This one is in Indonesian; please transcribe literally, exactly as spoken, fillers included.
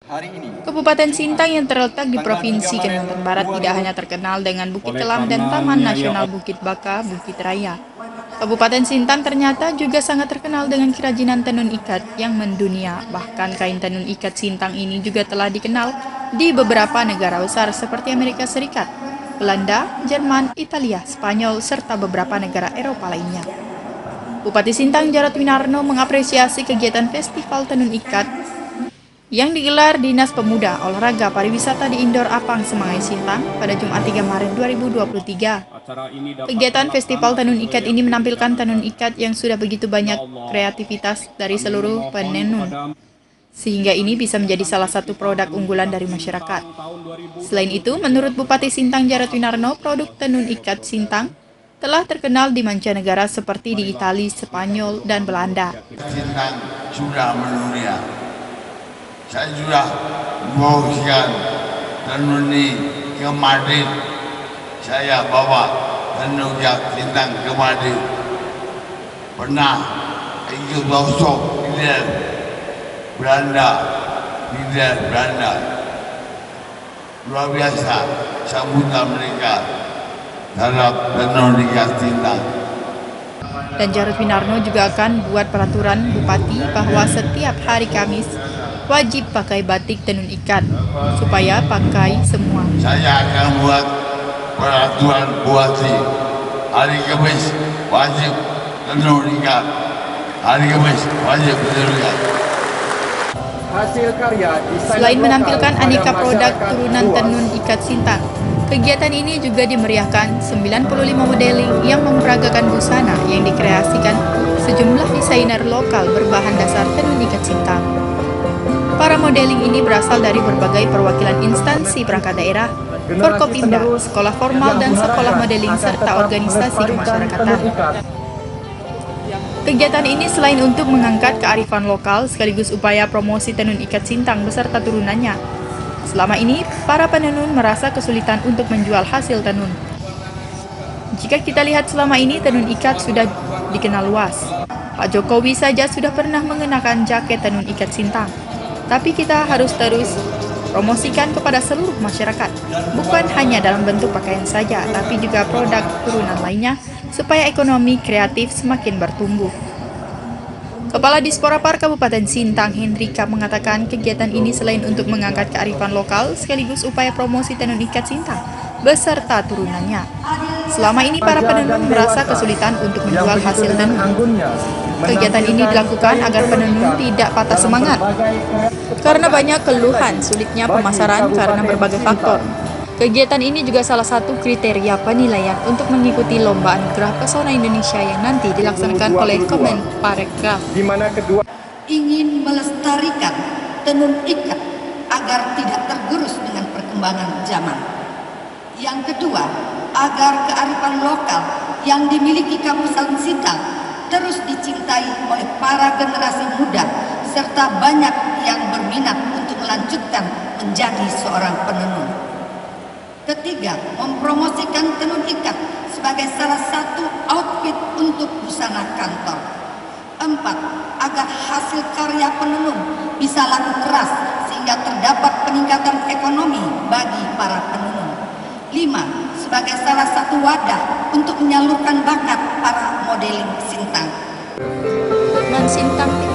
Hari ini, Kabupaten Sintang yang terletak di Provinsi Kalimantan Barat tidak hanya terkenal dengan Bukit Kelam dan Taman Nasional Bukit Baka, Bukit Raya. Kabupaten Sintang ternyata juga sangat terkenal dengan kerajinan tenun ikat yang mendunia. Bahkan kain tenun ikat Sintang ini juga telah dikenal di beberapa negara besar seperti Amerika Serikat, Belanda, Jerman, Italia, Spanyol, serta beberapa negara Eropa lainnya. Bupati Sintang Jarod Winarno mengapresiasi kegiatan Festival Tenun Ikat yang digelar Dinas Pemuda, Olahraga, Pariwisata di Indoor Apang Semangai Sintang pada Jumat tiga Maret dua ribu dua puluh tiga. Kegiatan Festival Tenun Ikat ini menampilkan tenun ikat yang sudah begitu banyak kreativitas dari seluruh penenun, sehingga ini bisa menjadi salah satu produk unggulan dari masyarakat. Selain itu, menurut Bupati Sintang Jarod Winarno, produk tenun ikat Sintang telah terkenal di mancanegara seperti di Italia, Spanyol, dan Belanda. Sintang sudah mendunia. Saya sudah membagikan tenun ini ke Madrid. Saya bawa tenun ikat Sintang ke Madrid. Pernah ikut workshop di Belanda, di Belanda. Luar biasa sambutan mereka terhadap tenun ikat Sintang. Dan Jarod Winarno juga akan buat peraturan Bupati bahwa setiap hari Kamis wajib pakai batik tenun ikat, supaya pakai semua. Saya akan buat peraturan Bupati, hari Kamis wajib tenun ikat, hari Kamis wajib tenun ikat. Hasil karya Selain menampilkan aneka produk turunan tenun ikat Sintang, kegiatan ini juga dimeriahkan sembilan puluh lima modeling yang memperagakan busana yang dikreasikan sejumlah desainer lokal berbahan dasar tenun ikat Sintang. Para modeling ini berasal dari berbagai perwakilan instansi perangkat daerah, Forkopimda, sekolah formal dan sekolah modeling serta organisasi kemasyarakatan. Kegiatan ini selain untuk mengangkat kearifan lokal sekaligus upaya promosi tenun ikat Sintang beserta turunannya. Selama ini, para penenun merasa kesulitan untuk menjual hasil tenun. Jika kita lihat selama ini, tenun ikat sudah dikenal luas. Pak Jokowi saja sudah pernah mengenakan jaket tenun ikat Sintang. Tapi kita harus terus promosikan kepada seluruh masyarakat, bukan hanya dalam bentuk pakaian saja, tapi juga produk turunan lainnya, supaya ekonomi kreatif semakin bertumbuh. Kepala Disporapar Kabupaten Sintang, Hendrika, mengatakan kegiatan ini selain untuk mengangkat kearifan lokal, sekaligus upaya promosi tenun ikat Sintang beserta turunannya. Selama ini para penenun merasa kesulitan untuk menjual hasil tenun. Kegiatan ini dilakukan agar penenun tidak patah semangat, karena banyak keluhan sulitnya pemasaran karena berbagai faktor. Kegiatan ini juga salah satu kriteria penilaian untuk mengikuti Lomba Anugerah Pesona Indonesia yang nanti dilaksanakan oleh Kemenparekraf. di mana kedua ingin melestarikan tenun ikat agar tidak tergerus dengan perkembangan zaman. Yang kedua, agar kearifan lokal yang dimiliki Kabupaten Sintang terus dicintai oleh para generasi muda serta banyak yang berminat untuk melanjutkan menjadi seorang penenun. Ketiga, mempromosikan tenun ikat sebagai salah satu outfit untuk busana kantor. Empat, agar hasil karya penenun bisa laku keras sehingga terdapat peningkatan ekonomi bagi para penenun. Lima, sebagai salah satu wadah untuk menyalurkan bakat para modeling Sintang. Man Sintang